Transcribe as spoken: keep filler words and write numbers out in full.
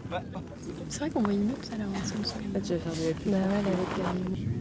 C'est vrai qu'on voyait mieux tout à l'heure ensemble. Ah, tu vas faire de la pub. Bah ouais, elle avait permis.